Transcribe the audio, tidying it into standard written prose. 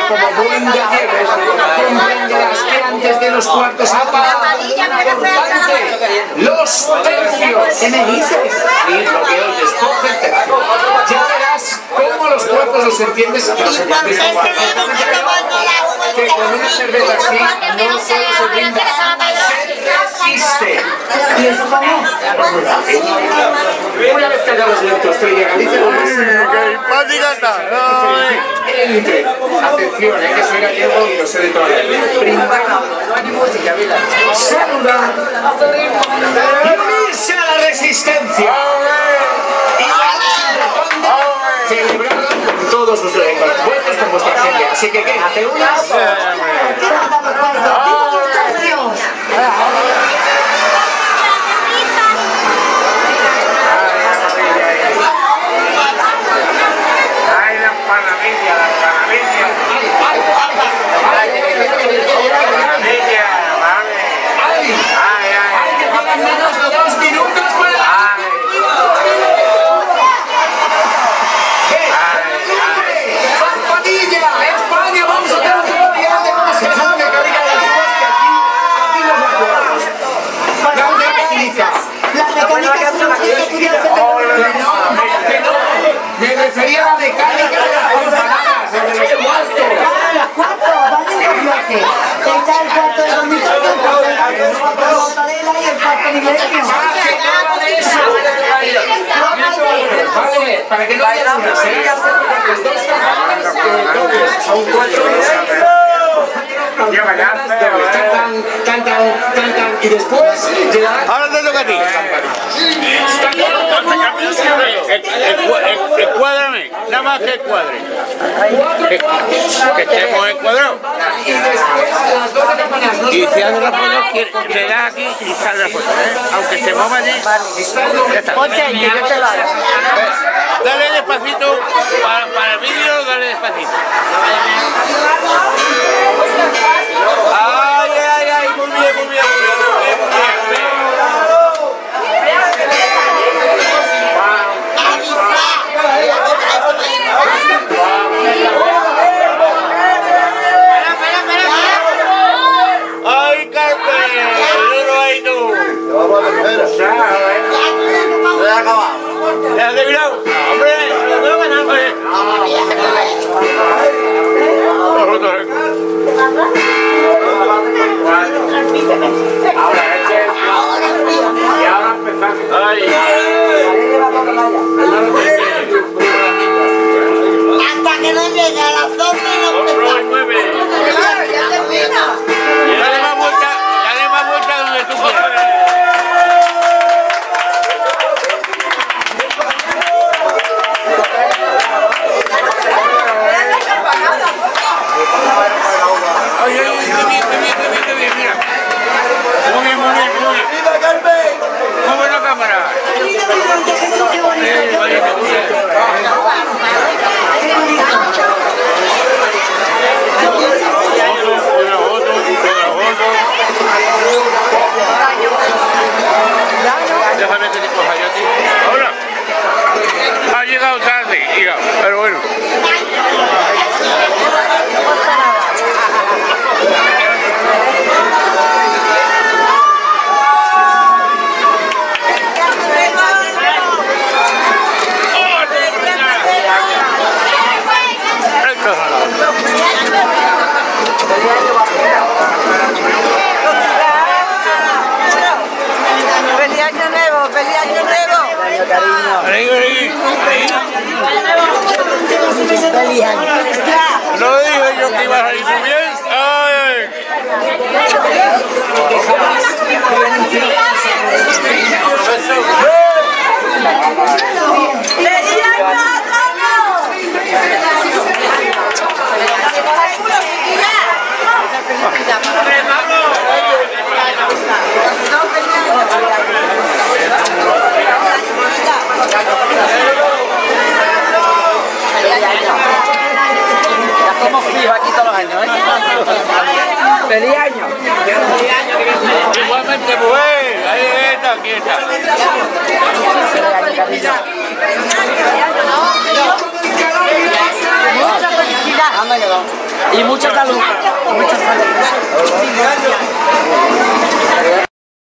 como buen gallego, comprenderás que antes de los cuartos los tercios. ¿Qué me dices? Y lo que oyes, coge el tercio. Ya verás cómo los cuartos los entiendes. Que con una cerveza así no solo se brinda, se resiste. ¿Y eso cómo? Una vez que hayamos vuelto Estrella Galicia, ¡qué simpática está! Entre, atención, que soy gallego y lo sé de toda la vida. Brindar, saludar y unirse a la resistencia. Y celebrar con todos sus encuentros con vuestra gente. Así que, ¿qué? ¿Te unas? Me refería a la mecánica de las campanadas, de los cuartos. Los cuartos, vale un bloque. Está el cuarto de dormitorio, el cuarto de mortadela y el cuarto de milenio. Vale, para que no haya dudas, las dos campanadas, son 4 cantan, y después llegará... Ahora te toca a ti. Encuádrame, nada más que encuadre. Que estemos encuadrados. Y después las dos campanadas. Y si haces la foto, le das aquí y sale la foto, aunque se mueva allí. Ya está. Ponte ahí, que yo te lo hago. Dale despacito, para el vídeo, dale despacito. Ay, ay, ay, muy bien, muy bien, muy bien, muy bien. Ay, Carmen, duro ahí tú. Vamos a tercera. Ya ha acabado. ¿Ya has terminado? ¡Hombre! Ahora, y ahora empezamos. Hasta que no llegue a las 12 no empezamos. Ya termina. Dale más vuelta donde tú quieras. Ay, ay, qué bien, mira. Muy bien. ¡Viva Carmen! Muy buena cámara. Déjame que te coja yo a ti. Ahora. Ha llegado tarde, pero bueno. ¡Feliz año nuevo! ¡Feliz año nuevo! ¡Feliz año! No dije yo que iba a salir muy bien. ¡Ay! Estamos fijos aquí todos los años, ¿eh? ¡Feliz año! Igualmente, mujer. Ahí está, aquí está. Mucha felicidad. Y mucha salud. Mucha salud.